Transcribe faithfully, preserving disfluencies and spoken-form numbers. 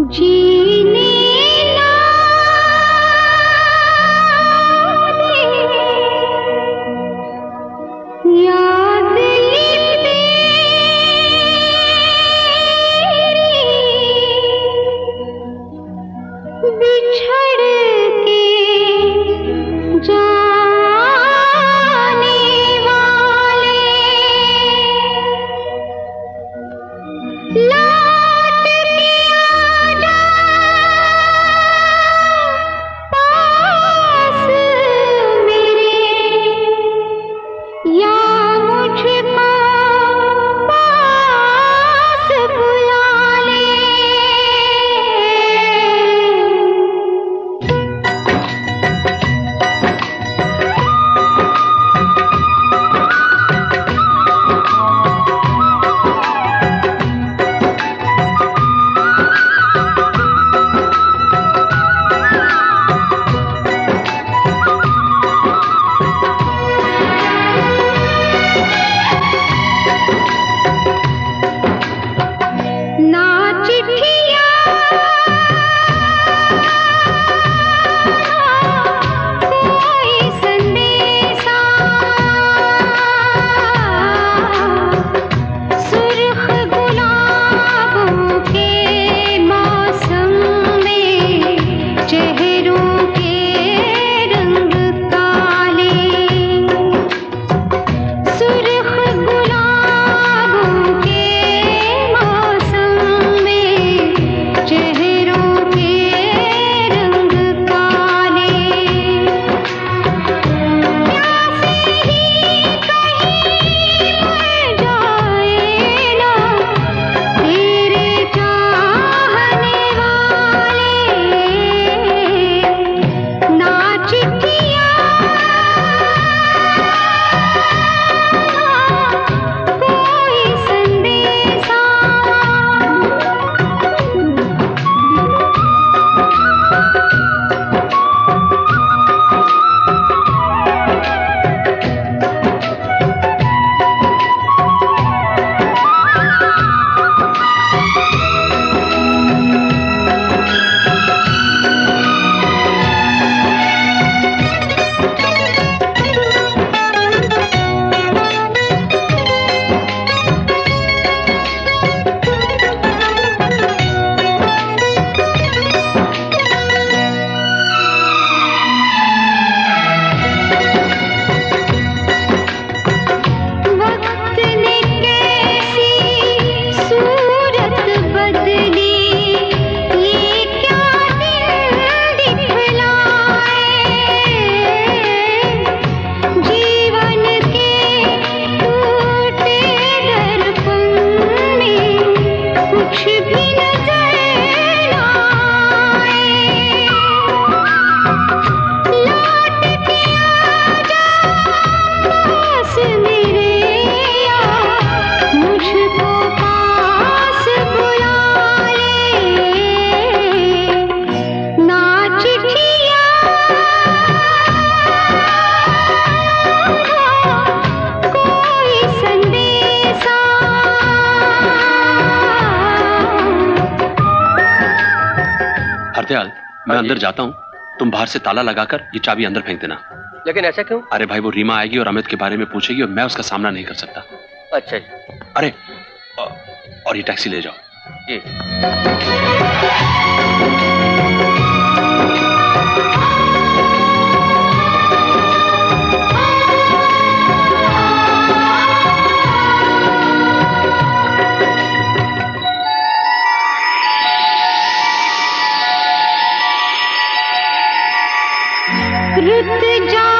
जीने ना दे याद लिख दे बिछड़ के जाने वाले लौट के आजा पास मेरे या मुझको पास बुला ले। ना चिट्ठियाँ कोई संदेशा सुर्ख गुलाबों के मौसम में चेहरों के रंग काले सुर्ख गुलाबों के मौसम में चेहरों के रंग काले प्यासे ही कहीं मर जाए ना तेरे चाहने वाले ना चिट्ठियाँ कोई संदेशा वक्त ने कैसी सूरत बदली ये क्या दिन दिखलाए जीवन के टूटे दर्पण में कुछ भी नजर ना आए लौट के आजा पास मेरे या मुझको पास बुला ले ना चिट्ठियाँ कोई संदेशा हरदयाल, मैं अंदर जाता हूँ, तुम बाहर से ताला लगाकर ये चाबी अंदर फेंक देना। लेकिन ऐसा क्यों? अरे भाई, वो रीमा आएगी और अमित के बारे में पूछेगी और मैं उसका सामना नहीं कर सकता। अच्छा जी। अरे अ- और ये टैक्सी ले जाओ। जी। रुत जा